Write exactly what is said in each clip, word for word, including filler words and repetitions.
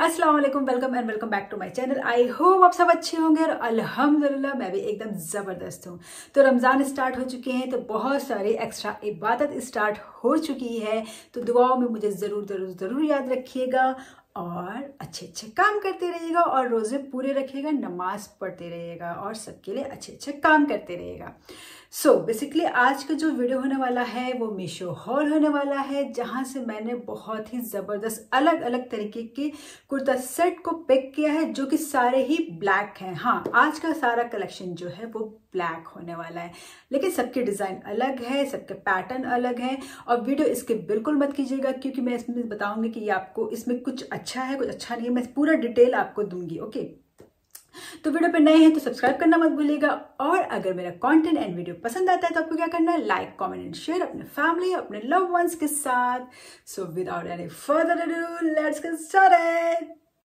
अस्सलाम वालेकुम, welcome and welcome back to my channel. I hope आप सब अच्छे होंगे और अल्हम्दुलिल्लाह मैं भी एकदम ज़बरदस्त हूँ। तो रमज़ान स्टार्ट हो चुके हैं, तो बहुत सारी एक्स्ट्रा इबादत स्टार्ट हो चुकी है। तो दुआओं में मुझे ज़रूर ज़रूर ज़रूर याद रखिएगा और अच्छे अच्छे काम करते रहिएगा और रोज़े पूरे रखिएगा, नमाज पढ़ते रहिएगा और सबके लिए अच्छे अच्छे काम करते रहिएगा। सो so, बेसिकली आज का जो वीडियो होने वाला है वो मीशो हॉल होने वाला है, जहां से मैंने बहुत ही ज़बरदस्त अलग अलग तरीके के कुर्ता सेट को पिक किया है, जो कि सारे ही ब्लैक हैं। हाँ, आज का सारा कलेक्शन जो है वो ब्लैक होने वाला है, लेकिन सबके डिज़ाइन अलग है, सबके पैटर्न अलग है। और वीडियो इसके बिल्कुल मत कीजिएगा, क्योंकि मैं इसमें बताऊंगी कि ये आपको इसमें कुछ अच्छा है कुछ अच्छा नहीं है। मैं पूरा डिटेल आपको दूंगी। ओके, तो वीडियो पे नए हैं तो सब्सक्राइब करना मत भूलिएगा। और अगर मेरा कंटेंट एंड वीडियो पसंद आता है तो आपको क्या करना है, लाइक कमेंट एंड शेयर अपने फैमिली अपने लव वंस के साथ। So without any further ado let's get started.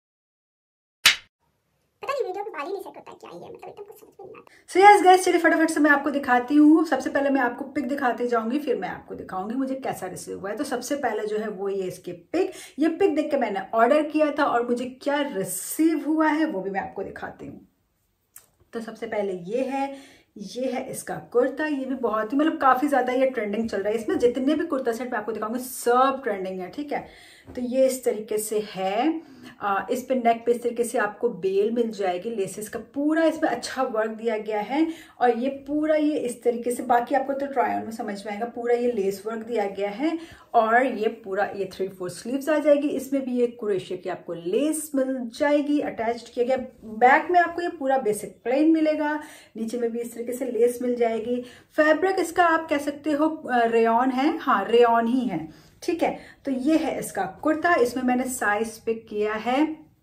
पता नहीं वीडियो पे बाल ही नहीं सेट होता क्या ही है, मतलब एकदम कुछ समझ में नहीं आता। सो यस गाइस, चलिए फटाफट से मैं आपको दिखाती हूँ। सबसे पहले मैं आपको पिक दिखाते जाऊंगी, फिर मैं आपको दिखाऊंगी मुझे कैसा रिसीव हुआ है। तो सबसे पहले जो है वो ये इसके पिक, ये पिक देख के मैंने ऑर्डर किया था और मुझे क्या रिसीव हुआ है वो भी मैं आपको दिखाती हूँ। तो सबसे पहले ये है ये है इसका कुर्ता। ये भी बहुत ही मतलब काफ़ी ज़्यादा ये ट्रेंडिंग चल रहा है। इसमें जितने भी कुर्ता सेट मैं आपको दिखाऊंगी सब ट्रेंडिंग है, ठीक है। तो ये इस तरीके से है। आ, इस पे नेक पे इस तरीके से आपको बेल मिल जाएगी, लेसेस का पूरा इसमें अच्छा वर्क दिया गया है। और ये पूरा ये इस तरीके से, बाकी आपको तो ट्राई ऑन में समझ में आएगा, पूरा ये लेस वर्क दिया गया है। और ये पूरा ये थ्री फोर स्लीव्स आ जाएगी। इसमें भी ये क्रोशिया की आपको लेस मिल जाएगी, अटैच किया गया। बैक में आपको ये पूरा बेसिक प्लेन मिलेगा, नीचे में भी इस तरीके से लेस मिल जाएगी। फैब्रिक इसका आप कह सकते हो रेयॉन है, हाँ रेयॉन ही है, ठीक है। तो ये है इसका कुर्ता। इसमें मैंने साइज पिक किया है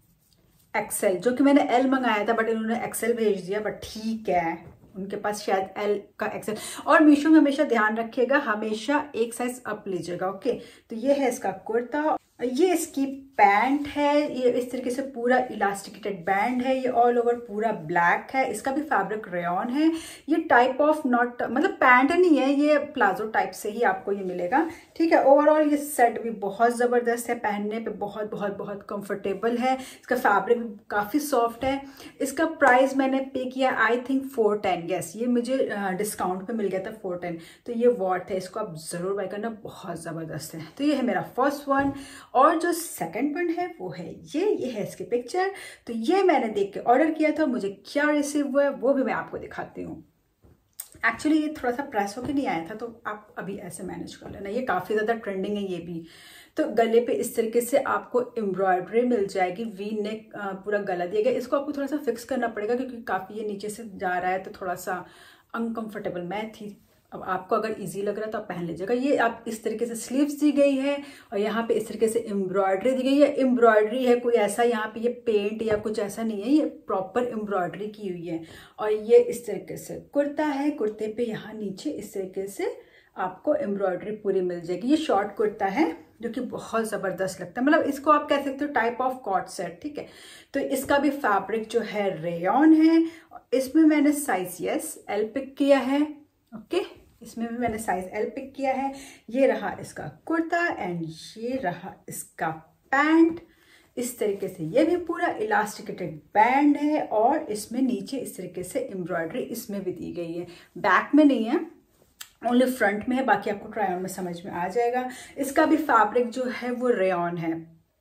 एक्सेल, जो कि मैंने एल मंगाया था बट इन्होंने एक्सेल भेज दिया, बट ठीक है, उनके पास शायद एल का एक्सेल। और मीशो में हमेशा ध्यान रखिएगा, हमेशा एक साइज अप लीजिएगा। ओके, तो ये है इसका कुर्ता। ये इसकी पैंट है, ये इस तरीके से पूरा इलास्टिकेटेड बैंड है। ये ऑल ओवर पूरा ब्लैक है। इसका भी फैब्रिक रेयॉन है। ये टाइप ऑफ नॉट मतलब पैंट नहीं है, ये प्लाजो टाइप से ही आपको ये मिलेगा, ठीक है। ओवरऑल ये सेट भी बहुत ज़बरदस्त है, पहनने पे बहुत बहुत बहुत कंफर्टेबल है। इसका फैब्रिक भी काफ़ी सॉफ्ट है। इसका प्राइस मैंने पे किया I think four ten guess, ये मुझे डिस्काउंट पे मिल गया था फोर टेन। तो ये वॉट है, इसको आप ज़रूर बाय करना, बहुत ज़बरदस्त है। तो ये है मेरा फर्स्ट वन। और जो सेकंड वन है वो है ये ये है इसकी पिक्चर। तो ये मैंने देख के ऑर्डर किया था, मुझे क्या रिसीव हुआ है वो भी मैं आपको दिखाती हूँ। एक्चुअली ये थोड़ा सा प्रेस होके नहीं आया था, तो आप अभी ऐसे मैनेज कर लेना। ये काफ़ी ज़्यादा ट्रेंडिंग है ये भी। तो गले पे इस तरीके से आपको एम्ब्रॉयडरी मिल जाएगी, वी नेक पूरा गला दिया गया। इसको आपको थोड़ा सा फिक्स करना पड़ेगा, क्योंकि काफ़ी ये नीचे से जा रहा है, तो थोड़ा सा अनकंफर्टेबल मैं थी। अब आपको अगर इजी लग रहा है तो आप पहन लीजिएगा। ये आप इस तरीके से स्लीव्स दी गई है और यहाँ पे इस तरीके से एम्ब्रॉयडरी दी गई है। एम्ब्रॉयडरी है, कोई ऐसा यहाँ पे ये पेंट या कुछ ऐसा नहीं है, ये प्रॉपर एम्ब्रॉयडरी की हुई है। और ये इस तरीके से कुर्ता है, कुर्ते पे यहाँ नीचे इस तरीके से आपको एम्ब्रॉयडरी पूरी मिल जाएगी। ये शॉर्ट कुर्ता है जो कि बहुत ज़बरदस्त लगता है, मतलब इसको आप कह सकते हो टाइप ऑफ कॉट सेट, ठीक है। तो इसका भी फैब्रिक जो है रेयॉन है। इसमें मैंने साइज यस एल पिक किया है। ओके, इसमें भी मैंने साइज एल पिक किया है। ये रहा इसका कुर्ता एंड ये रहा इसका पैंट। इस तरीके से ये भी पूरा इलास्टिकेटेड बैंड है और इसमें नीचे इस तरीके से एम्ब्रॉयडरी इसमें भी दी गई है। बैक में नहीं है, ओनली फ्रंट में है, बाकी आपको ट्राई ऑन में समझ में आ जाएगा। इसका भी फैब्रिक जो है वो रेयॉन है।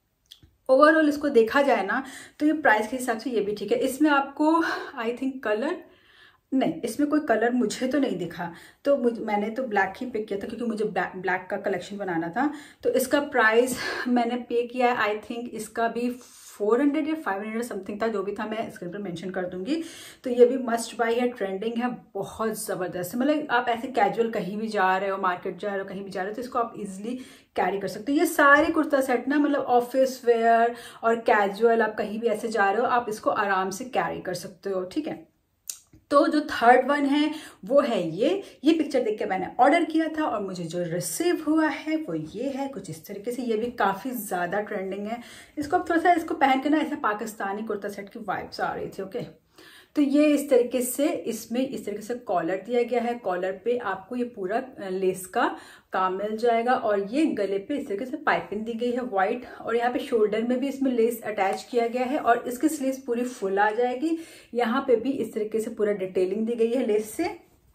ओवरऑल इसको देखा जाए ना तो ये प्राइस के हिसाब से ये भी ठीक है। इसमें आपको आई थिंक कलर नहीं, इसमें कोई कलर मुझे तो नहीं दिखा, तो मुझ मैंने तो ब्लैक ही पिक किया था, क्योंकि मुझे ब्लैक ब्लैक का कलेक्शन बनाना था। तो इसका प्राइस मैंने पे किया है आई थिंक इसका भी फोर हंड्रेड या फाइव हंड्रेड समथिंग था, जो भी था मैं स्क्रीन पर मेंशन कर दूंगी। तो ये भी मस्ट बाई है, ट्रेंडिंग है, बहुत ज़बरदस्त है। मतलब आप ऐसे कैजुअल कहीं भी जा रहे हो, मार्केट जा रहे हो, कहीं भी जा रहे हो, तो इसको आप इजीली कैरी कर सकते हो। ये सारे कुर्ता सेट ना मतलब ऑफिस वेयर और कैजुअल, आप कहीं भी ऐसे जा रहे हो आप इसको आराम से कैरी कर सकते हो, ठीक है। तो जो थर्ड वन है वो है ये ये पिक्चर देख के मैंने ऑर्डर किया था और मुझे जो रिसीव हुआ है वो ये है कुछ इस तरीके से। ये भी काफ़ी ज़्यादा ट्रेंडिंग है। इसको अब थोड़ा सा इसको पहन के ना ऐसा पाकिस्तानी कुर्ता सेट की वाइब्स आ रही थी। ओके, तो ये इस तरीके से इसमें इस तरीके से कॉलर दिया गया है। कॉलर पे आपको ये पूरा लेस का काम मिल जाएगा और ये गले पे इस तरीके से पाइपिंग दी गई है व्हाइट, और यहाँ पे शोल्डर में भी इसमें लेस अटैच किया गया है और इसकी स्लीव्स पूरी फुल आ जाएगी। यहाँ पे भी इस तरीके से पूरा डिटेलिंग दी गई है लेस से।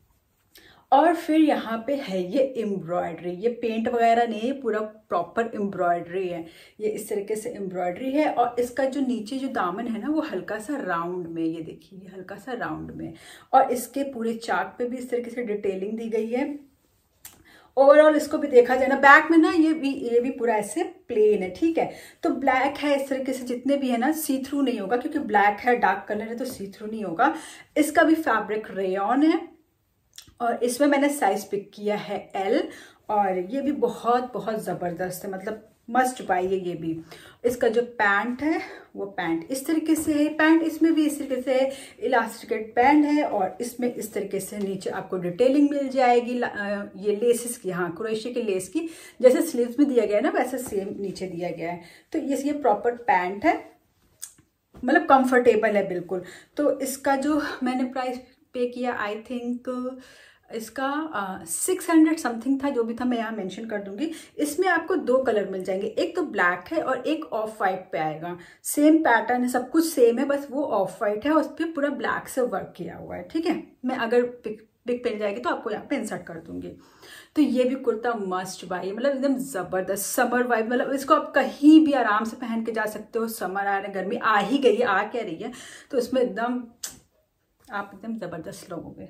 और फिर यहाँ पे है ये एम्ब्रॉयडरी, ये पेंट वगैरह नहीं है, पूरा प्रॉपर एम्ब्रॉयडरी है। ये इस तरीके से एम्ब्रॉयडरी है और इसका जो नीचे जो दामन है ना वो हल्का सा राउंड में, ये देखिए ये हल्का सा राउंड में, और इसके पूरे चाक पे भी इस तरीके से डिटेलिंग दी गई है। ओवरऑल इसको भी देखा जाए ना, बैक में ना ये भी ये भी पूरा ऐसे प्लेन है, ठीक है। तो ब्लैक है इस तरीके से, जितने भी है ना सी थ्रू नहीं होगा, क्योंकि ब्लैक है डार्क कलर है तो सी थ्रू नहीं होगा। इसका भी फैब्रिक रेयॉन है और इसमें मैंने साइज पिक किया है एल, और ये भी बहुत बहुत ज़बरदस्त है, मतलब मस्ट बाई है ये भी। इसका जो पैंट है वो पैंट इस तरीके से है, पैंट इसमें भी इस तरीके से इलास्टिकेट पैंट है और इसमें इस तरीके से नीचे आपको डिटेलिंग मिल जाएगी ये लेसेस की, हाँ क्रोशिया के लेस की, जैसे स्लीव्स में दिया गया है ना वैसे सेम नीचे दिया गया है। तो ये ये प्रॉपर पैंट है, मतलब कंफर्टेबल है बिल्कुल। तो इसका जो मैंने प्राइस पे किया आई थिंक इसका सिक्स हंड्रेड समथिंग था, जो भी था मैं यहाँ मेंशन कर दूंगी। इसमें आपको दो कलर मिल जाएंगे, एक तो ब्लैक है और एक ऑफ वाइट पे आएगा। सेम पैटर्न है, सब कुछ सेम है, बस वो ऑफ वाइट है और उस पर पूरा ब्लैक से वर्क किया हुआ है, ठीक है। मैं अगर पिक पिक मिल जाएगी तो आपको यहाँ पे इंसर्ट कर दूंगी। तो ये भी कुर्ता मस्ट बाई, मतलब एकदम जबरदस्त समर वाइब, मतलब इसको आप कहीं भी आराम से पहन के जा सकते हो। समर आ रहा है, गर्मी आ ही गई है, आ क्या रही है, तो इसमें एकदम आप एकदम जबरदस्त लोगोगे।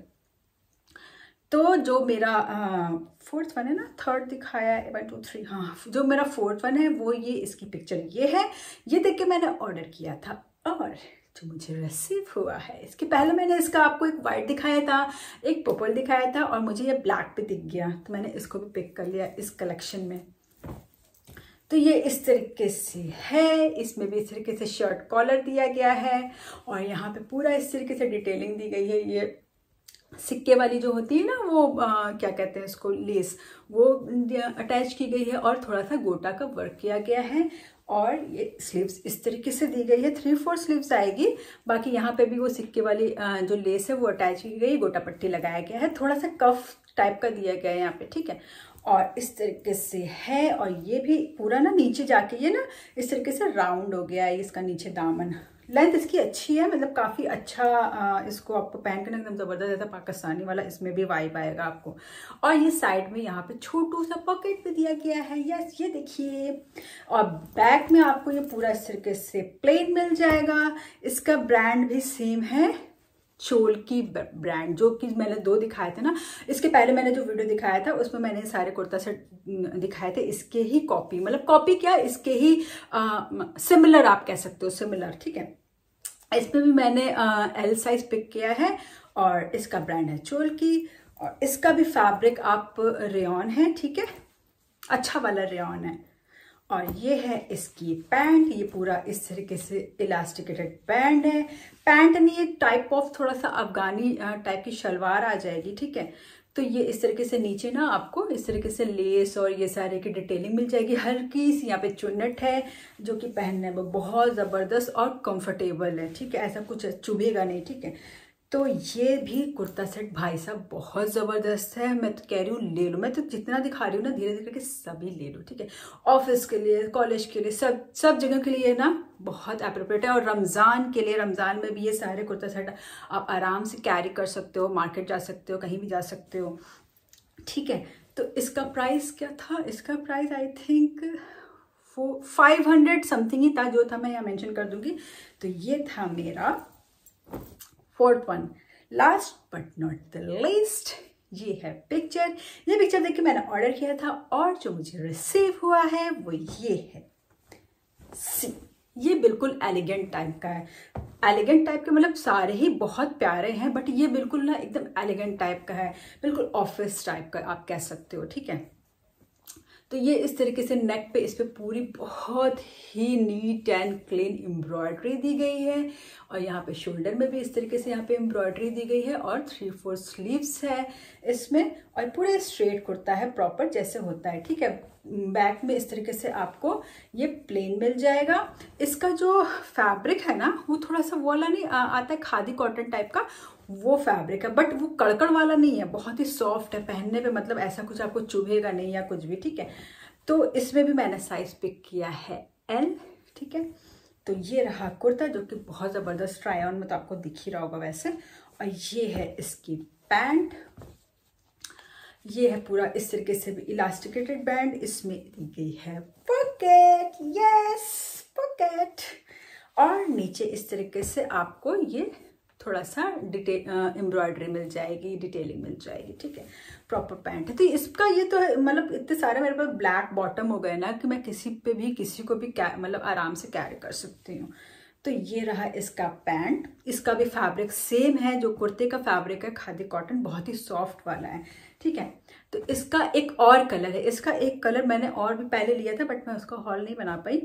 तो जो मेरा फोर्थ वन है ना, थर्ड दिखाया है वन टू थ्री, हाँ जो मेरा फोर्थ वन है वो ये, इसकी पिक्चर ये है। ये देख के मैंने ऑर्डर किया था और जो मुझे रिसीव हुआ है, इसके पहले मैंने इसका आपको एक वाइट दिखाया था, एक पर्पल दिखाया था और मुझे ये ब्लैक पे दिख गया, तो मैंने इसको भी पिक कर लिया इस कलेक्शन में। तो ये इस तरीके से है, इसमें भी इस तरीके से शर्ट कॉलर दिया गया है और यहाँ पे पूरा इस तरीके से डिटेलिंग दी गई है। ये सिक्के वाली जो होती है ना वो आ, क्या कहते हैं इसको, लेस, वो अटैच की गई है और थोड़ा सा गोटा का वर्क किया गया है। और ये स्लीव्स इस तरीके से दी गई है, थ्री फोर स्लीव्स आएगी। बाकी यहाँ पे भी वो सिक्के वाली आ, जो लेस है वो अटैच की गई, गोटा पट्टी लगाया गया है, थोड़ा सा कफ टाइप का दिया गया है यहाँ पे, ठीक है। और इस तरीके से है और ये भी पूरा ना नीचे जाके ये ना इस तरीके से राउंड हो गया है इसका नीचे दामन। लेंथ इसकी अच्छी है, मतलब काफ़ी अच्छा आ, इसको आपको पहन के ना एकदम ज़बरदस्त जैसा पाकिस्तानी वाला इसमें भी वाइब आएगा आपको। और ये साइड में यहाँ पे छोटू सा पॉकेट भी दिया गया है, यस ये देखिए। और बैक में आपको ये पूरा इस तरीके से प्लेन मिल जाएगा। इसका ब्रांड भी सेम है, चोल की ब्रांड, जो कि मैंने दो दिखाए थे ना, इसके पहले मैंने जो वीडियो दिखाया था उसमें मैंने सारे कुर्ता सेट दिखाए थे, इसके ही कॉपी, मतलब कॉपी क्या, इसके ही सिमिलर आप कह सकते हो, सिमिलर, ठीक है। इसमें भी मैंने एल साइज पिक किया है और इसका ब्रांड है चोल की और इसका भी फैब्रिक आप रेयॉन है, ठीक है, अच्छा वाला रेयॉन है। और ये है इसकी पैंट, ये पूरा इस तरीके से इलास्टिकेटेड पैंट है, पैंट नहीं एक टाइप ऑफ थोड़ा सा अफगानी टाइप की शलवार आ जाएगी, ठीक है। तो ये इस तरीके से नीचे ना आपको इस तरीके से लेस और ये सारे की डिटेलिंग मिल जाएगी। हल्की सी यहाँ पे चुन्नट है जो कि पहनने में बहुत ज़बरदस्त और कंफर्टेबल है, ठीक है, ऐसा कुछ चुभेगा नहीं, ठीक है। तो ये भी कुर्ता सेट भाई साहब बहुत ज़बरदस्त है, मैं तो कह रही हूँ ले लो। मैं तो जितना दिखा रही हूँ ना धीरे धीरे के सभी ले लो, ठीक है। ऑफिस के लिए, कॉलेज के लिए, सब सब जगह के लिए ना बहुत अप्रोप्रिएट है। और रमज़ान के लिए, रमज़ान में भी ये सारे कुर्ता सेट आप आराम से कैरी कर सकते हो, मार्केट जा सकते हो, कहीं भी जा सकते हो, ठीक है। तो इसका प्राइस क्या था, इसका price I think four five hundred something ही था, जो था मैं यहाँ मेंशन कर दूंगी। तो ये था मेरा fourth one. Last but not the least, ये है पिक्चर। ये पिक्चर देख के मैंने ऑर्डर किया था और जो मुझे रिसीव हुआ है वो ये है। सी, ये बिल्कुल एलिगेंट टाइप का है। एलिगेंट टाइप के मतलब सारे ही बहुत प्यारे हैं, बट ये बिल्कुल ना एकदम एलिगेंट टाइप का है, बिल्कुल ऑफिस टाइप का आप कह सकते हो, ठीक है। तो ये इस तरीके से नेक पे इस पे पूरी बहुत ही नीट एंड क्लीन एम्ब्रॉयडरी दी गई है और यहाँ पे शोल्डर में भी इस तरीके से यहाँ पे एम्ब्रॉयडरी दी गई है और थ्री फोर स्लीव्स है इसमें और पूरे स्ट्रेट कुर्ता है प्रॉपर जैसे होता है, ठीक है। बैक में इस तरीके से आपको ये प्लेन मिल जाएगा। इसका जो फैब्रिक है ना वो थोड़ा सा वो वाला नहीं आ, आता है खादी कॉटन टाइप का, वो फैब्रिक है, बट वो कड़कड़ वाला नहीं है, बहुत ही सॉफ्ट है पहनने पे, मतलब ऐसा कुछ आपको चुभेगा नहीं या कुछ भी, ठीक है। तो इसमें भी मैंने साइज पिक किया है एल, ठीक है। तो ये रहा कुर्ता जो कि बहुत ज़बरदस्त ट्राई ऑन में तो आपको दिख ही रहा होगा वैसे। और ये है इसकी पैंट, ये है पूरा इस तरीके से भी इलास्टिकेटेड बैंड, इसमें दी गई है पॉकेट, यस पॉकेट, और नीचे इस तरीके से आपको ये थोड़ा सा डिटेल एम्ब्रॉयडरी मिल जाएगी, डिटेलिंग मिल जाएगी, ठीक है। प्रॉपर पैंट है। तो इसका ये तो मतलब इतने सारे मेरे पास ब्लैक बॉटम हो गए ना कि मैं किसी पे भी किसी को भी मतलब आराम से कैरी कर सकती हूँ। तो ये रहा इसका पैंट, इसका भी फैब्रिक सेम है जो कुर्ते का फैब्रिक है, खादी कॉटन, बहुत ही सॉफ्ट वाला है, ठीक है। तो इसका एक और कलर है, इसका एक कलर मैंने और भी पहले लिया था बट मैं उसका हॉल नहीं बना पाई।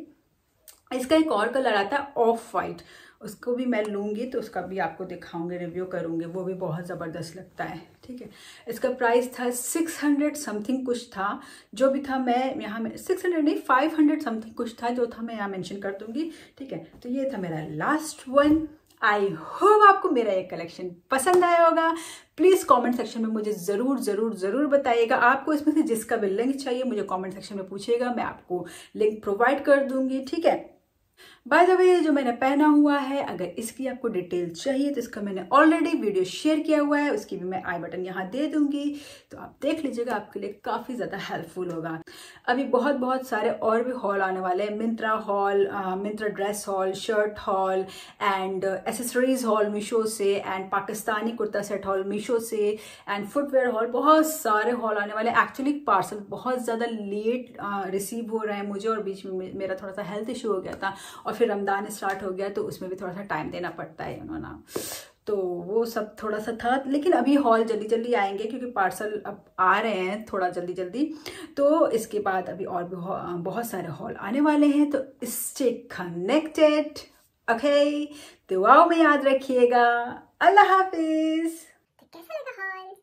इसका एक और कलर आता है ऑफ वाइट, उसको भी मैं लूँगी तो उसका भी आपको दिखाऊंगी, रिव्यू करूँगी, वो भी बहुत ज़बरदस्त लगता है, ठीक है। इसका प्राइस था सिक्स हंड्रेड समथिंग कुछ था, जो भी था मैं यहाँ में सिक्स हंड्रेड नहीं फाइव हंड्रेड समथिंग कुछ था, जो था मैं यहाँ मेंशन कर दूँगी, ठीक है। तो ये था मेरा लास्ट वन। आई होप आपको मेरा ये कलेक्शन पसंद आया होगा। प्लीज़ कमेंट सेक्शन में मुझे ज़रूर ज़रूर ज़रूर बताइएगा, आपको इसमें से जिसका भी लिंक चाहिए मुझे कमेंट सेक्शन में पूछिएगा, मैं आपको लिंक प्रोवाइड कर दूँगी, ठीक है। बाय द वे जो मैंने पहना हुआ है, अगर इसकी आपको डिटेल चाहिए तो इसका मैंने ऑलरेडी वीडियो शेयर किया हुआ है, उसकी भी मैं आई बटन यहाँ दे दूंगी, तो आप देख लीजिएगा, आपके लिए काफ़ी ज़्यादा हेल्पफुल होगा। अभी बहुत बहुत सारे और भी हॉल आने वाले हैं, Myntra haul, Myntra dress haul, shirt haul and accessories haul Meesho से, and Pakistani kurta set haul Meesho से, एंड फुटवेयर हॉल, बहुत सारे हॉल आने वाले। एक्चुअली पार्सल बहुत ज़्यादा लेट रिसीव हो रहे हैं मुझे, और बीच में मेरा थोड़ा सा हेल्थ इशू हो गया था और फिर रमदान स्टार्ट हो गया तो उसमें भी थोड़ा सा टाइम देना पड़ता है, यू नो ना, तो वो सब थोड़ा सा था। लेकिन अभी हॉल जल्दी जल्दी आएंगे क्योंकि पार्सल अब आ रहे हैं थोड़ा जल्दी जल्दी, तो इसके बाद अभी और भी बहुत सारे हॉल आने वाले हैं, तो इससे कनेक्टेड, ओके, दुआओं में याद रखिएगा। अल्लाह हाफिज। तो कैसा लगा हॉल?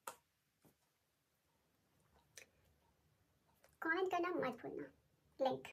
कमेंट करना मत भूलना। लिंक